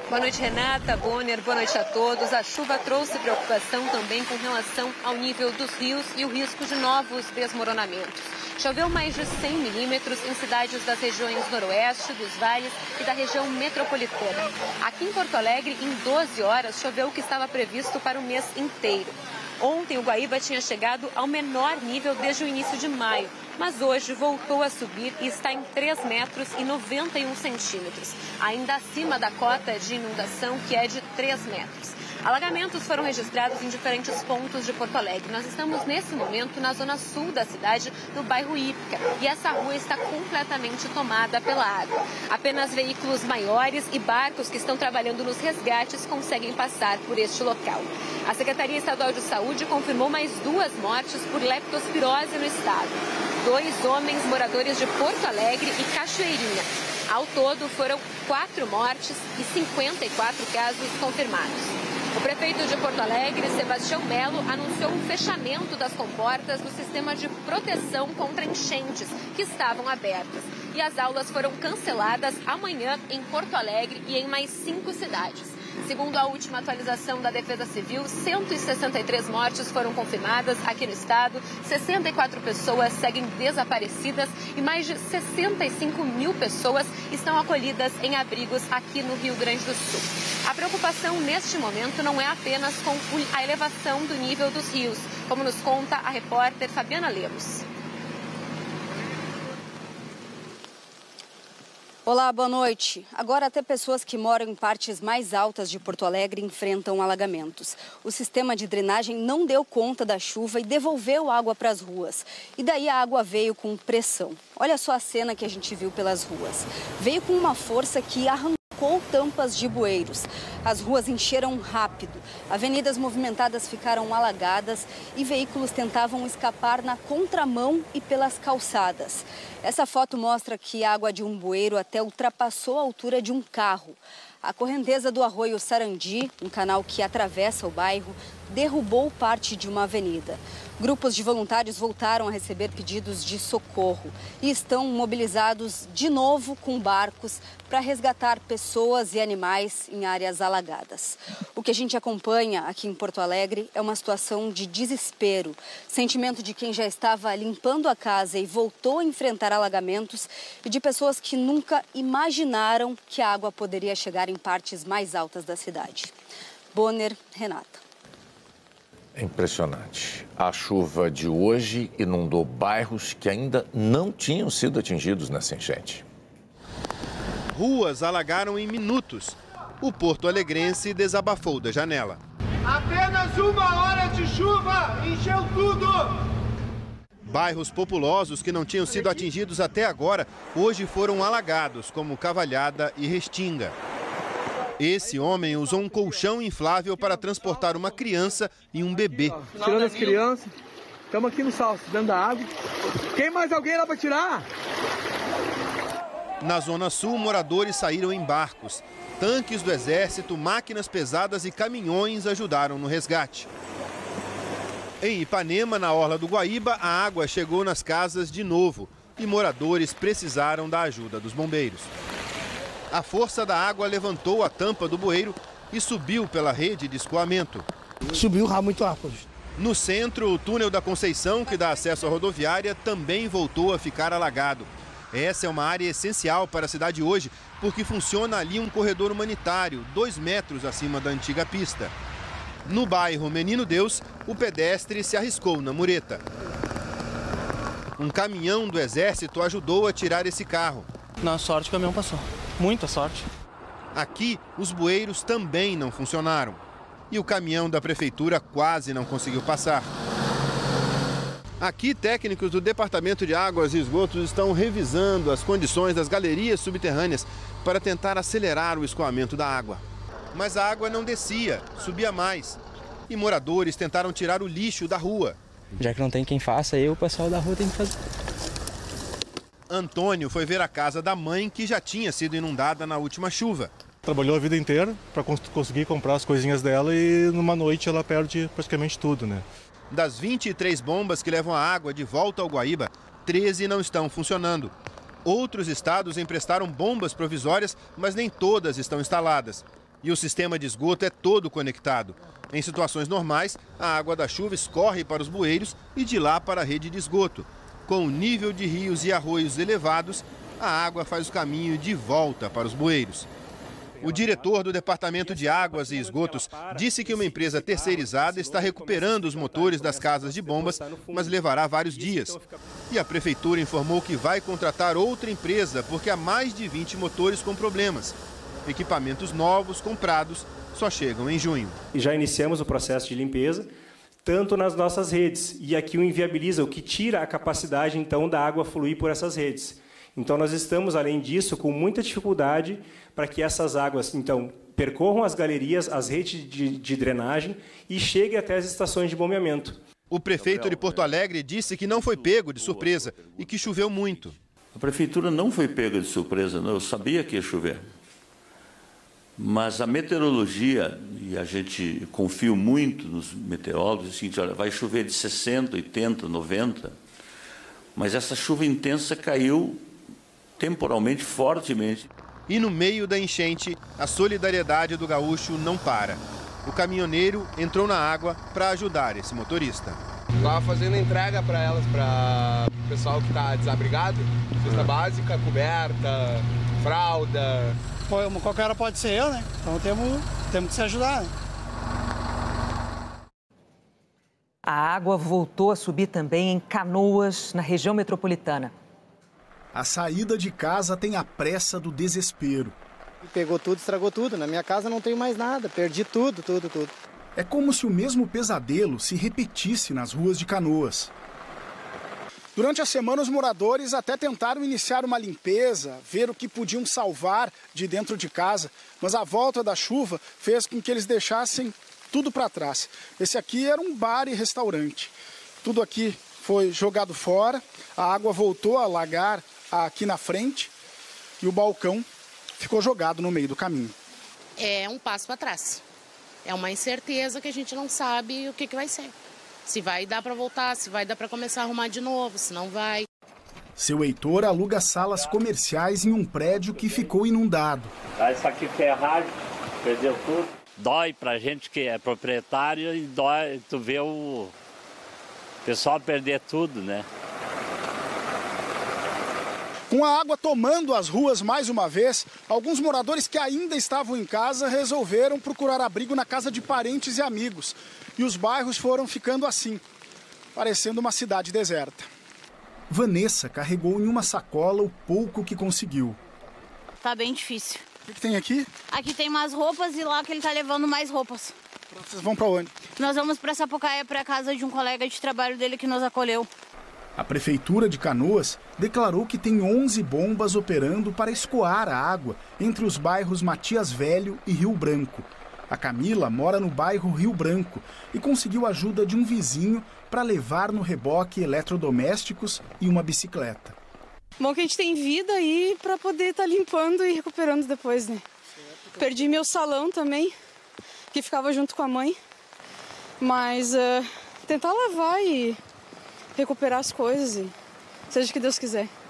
Boa noite, Renata, Bonner, boa noite a todos. A chuva trouxe preocupação também com relação ao nível dos rios e o risco de novos desmoronamentos. Choveu mais de 100 milímetros em cidades das regiões noroeste, dos vales e da região metropolitana. Aqui em Porto Alegre, em 12 horas, choveu o que estava previsto para o mês inteiro. Ontem, o Guaíba tinha chegado ao menor nível desde o início de maio, mas hoje voltou a subir e está em 3 metros e 91 centímetros, ainda acima da cota de inundação, que é de 3 metros. Alagamentos foram registrados em diferentes pontos de Porto Alegre. Nós estamos, nesse momento, na zona sul da cidade, no bairro Ípica, e essa rua está completamente tomada pela água. Apenas veículos maiores e barcos que estão trabalhando nos resgates conseguem passar por este local. A Secretaria Estadual de Saúde confirmou mais 2 mortes por leptospirose no estado. 2 homens moradores de Porto Alegre e Cachoeirinha. Ao todo, foram 4 mortes e 54 casos confirmados. O prefeito de Porto Alegre, Sebastião Melo, anunciou um fechamento das comportas do sistema de proteção contra enchentes que estavam abertas. E as aulas foram canceladas amanhã em Porto Alegre e em mais 5 cidades. Segundo a última atualização da Defesa Civil, 163 mortes foram confirmadas aqui no estado, 64 pessoas seguem desaparecidas e mais de 65 mil pessoas estão acolhidas em abrigos aqui no Rio Grande do Sul. A preocupação neste momento não é apenas com a elevação do nível dos rios, como nos conta a repórter Fabiana Lemos. Olá, boa noite. Agora até pessoas que moram em partes mais altas de Porto Alegre enfrentam alagamentos. O sistema de drenagem não deu conta da chuva e devolveu água para as ruas. E daí a água veio com pressão. Olha só a cena que a gente viu pelas ruas. Veio com uma força que arrancou tampas de bueiros. As ruas encheram rápido, avenidas movimentadas ficaram alagadas e veículos tentavam escapar na contramão e pelas calçadas. Essa foto mostra que a água de um bueiro até ultrapassou a altura de um carro. A correnteza do arroio Sarandi, um canal que atravessa o bairro, derrubou parte de uma avenida. Grupos de voluntários voltaram a receber pedidos de socorro e estão mobilizados de novo com barcos para resgatar pessoas e animais em áreas alagadas. O que a gente acompanha aqui em Porto Alegre é uma situação de desespero, sentimento de quem já estava limpando a casa e voltou a enfrentar alagamentos e de pessoas que nunca imaginaram que a água poderia chegar em partes mais altas da cidade. Bonner, Renata. É impressionante. A chuva de hoje inundou bairros que ainda não tinham sido atingidos nessa enchente. Ruas alagaram em minutos. O porto-alegrense desabafou da janela. Apenas 1 hora de chuva encheu tudo! Bairros populosos que não tinham sido atingidos até agora, hoje foram alagados, como Cavalhada e Restinga. Esse homem usou um colchão inflável para transportar uma criança e um bebê. Tirando as crianças, estamos aqui no salto, dentro da água. Tem mais alguém lá para tirar? Na Zona Sul, moradores saíram em barcos. Tanques do Exército, máquinas pesadas e caminhões ajudaram no resgate. Em Ipanema, na orla do Guaíba, a água chegou nas casas de novo e moradores precisaram da ajuda dos bombeiros. A força da água levantou a tampa do bueiro e subiu pela rede de escoamento. Subiu muito rápido. No centro, o túnel da Conceição, que dá acesso à rodoviária, também voltou a ficar alagado. Essa é uma área essencial para a cidade hoje, porque funciona ali um corredor humanitário, 2 metros acima da antiga pista. No bairro Menino Deus, o pedestre se arriscou na mureta. Um caminhão do Exército ajudou a tirar esse carro. Na sorte, o caminhão passou. Muita sorte. Aqui, os bueiros também não funcionaram. E o caminhão da prefeitura quase não conseguiu passar. Aqui, técnicos do Departamento de Águas e Esgotos estão revisando as condições das galerias subterrâneas para tentar acelerar o escoamento da água. Mas a água não descia, subia mais. E moradores tentaram tirar o lixo da rua. Já que não tem quem faça, o pessoal da rua tem que fazer. Antônio foi ver a casa da mãe, que já tinha sido inundada na última chuva. Trabalhou a vida inteira para conseguir comprar as coisinhas dela e numa noite ela perde praticamente tudo, né? Das 23 bombas que levam a água de volta ao Guaíba, 13 não estão funcionando. Outros estados emprestaram bombas provisórias, mas nem todas estão instaladas. E o sistema de esgoto é todo conectado. Em situações normais, a água da chuva escorre para os bueiros e de lá para a rede de esgoto. Com o nível de rios e arroios elevados, a água faz o caminho de volta para os bueiros. O diretor do Departamento de Águas e Esgotos disse que uma empresa terceirizada está recuperando os motores das casas de bombas, mas levará vários dias. E a prefeitura informou que vai contratar outra empresa porque há mais de 20 motores com problemas. Equipamentos novos comprados só chegam em junho. E já iniciamos o processo de limpeza, tanto nas nossas redes. E aqui o inviabiliza, o que tira a capacidade, então, da água fluir por essas redes. Então, nós estamos, além disso, com muita dificuldade para que essas águas, então, percorram as galerias, as redes de drenagem e cheguem até as estações de bombeamento. O prefeito de Porto Alegre disse que não foi pego de surpresa e que choveu muito. A prefeitura não foi pega de surpresa, não. Eu sabia que ia chover. Mas a meteorologia, e a gente confia muito nos meteorólogos, é o seguinte, olha, vai chover de 60, 80, 90, mas essa chuva intensa caiu temporalmente, fortemente. E no meio da enchente, a solidariedade do gaúcho não para. O caminhoneiro entrou na água para ajudar esse motorista. Estava fazendo entrega para elas, para o pessoal que está desabrigado, cesta básica, coberta, fralda. Qualquer hora pode ser eu, né? Então temos que se ajudar, né? A água voltou a subir também em Canoas, na região metropolitana. A saída de casa tem a pressa do desespero. Pegou tudo, estragou tudo. Na minha casa não tenho mais nada, perdi tudo. É como se o mesmo pesadelo se repetisse nas ruas de Canoas. Durante a semana, os moradores até tentaram iniciar uma limpeza, ver o que podiam salvar de dentro de casa, mas a volta da chuva fez com que eles deixassem tudo para trás. Esse aqui era um bar e restaurante. Tudo aqui foi jogado fora, a água voltou a alagar aqui na frente e o balcão ficou jogado no meio do caminho. É um passo para trás. É uma incerteza que a gente não sabe o que vai ser. Se vai dar para voltar, se vai dar para começar a arrumar de novo, se não vai. Seu Heitor aluga salas comerciais em um prédio que ficou inundado. Isso aqui ferragem, perdeu tudo. Dói pra gente que é proprietário e dói tu vê o pessoal perder tudo, né? Com a água tomando as ruas mais uma vez, alguns moradores que ainda estavam em casa resolveram procurar abrigo na casa de parentes e amigos. E os bairros foram ficando assim, parecendo uma cidade deserta. Vanessa carregou em uma sacola o pouco que conseguiu. Tá bem difícil. O que tem aqui? Aqui tem umas roupas e lá que ele tá levando mais roupas. Vocês vão para onde? Nós vamos para Sapucaia, para casa de um colega de trabalho dele que nos acolheu. A Prefeitura de Canoas declarou que tem 11 bombas operando para escoar a água entre os bairros Matias Velho e Rio Branco. A Camila mora no bairro Rio Branco e conseguiu a ajuda de um vizinho para levar no reboque eletrodomésticos e uma bicicleta. Bom que a gente tem vida aí para poder estar limpando e recuperando depois, né? Perdi meu salão também, que ficava junto com a mãe. Mas tentar lavar e recuperar as coisas, e seja o que Deus quiser.